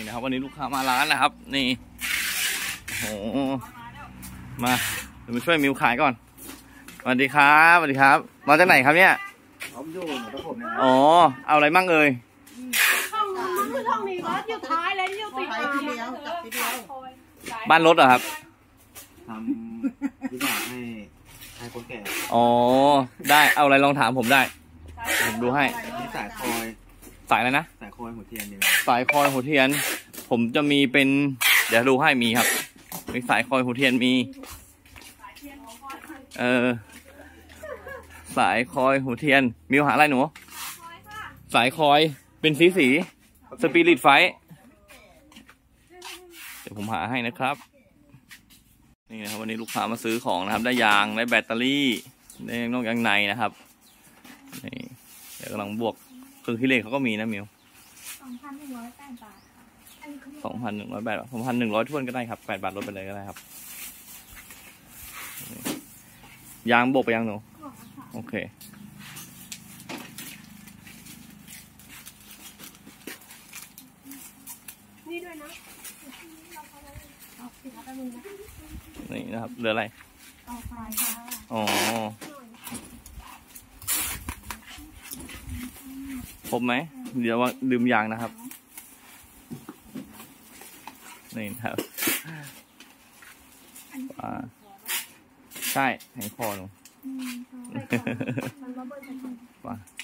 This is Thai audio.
นะครับวันนี้ลูกค้ามาร้านนะครับนี่โอ้โหมาเดี๋ยวมาช่วยมิวขายก่อนสวัสดีครับสวัสดีครับมาจากไหนครับเนี่ยผมอยู่หนองตะขบเนี่ยอ๋อเอาอะไรมั่งเอ่ยช่องนี้รถอยู่ท้ายแล้วอยู่ติดทีเดียวจับทีเดียวบ้านรถเหรอครับทำวิสาให้คนแก่อ๋อได้เอาอะไรลองถามผมได้ผมดูให้นี่สายคอยสายอะไรนะสายคอยหัวเทียนนี่สายคอยหัวเทียนผมจะมีเป็นเดี๋ยวดูให้มีครับมีสายคอยหัวเทียนมีสายคอยหัวเทียนมิวหาอะไรหนูสายคอยเป็นสีสปิริตไฟเดี๋ยวผมหาให้นะครับนี่นะครับวันนี้ลูกค้ามาซื้อของนะครับได้ยางได้แบตเตอรี่ได้นอกยางในนะครับนี่เดี๋ยวกำลังบวกคือที่เลขเขาก็มีนะมิว 2,108 บาทค่ะ 2,100 บาท2,100 ท้วนก็ได้ครับ8 บาทลดไปเลยก็ได้ครับยางบวกไปยังหนูโอเคนี่ด้วยนะนี่นะครับเหลืออะไรอ๋อครบไหมเดี๋ยวว่าลืมยางนะครับนี่ครับใช่แหงคอหนู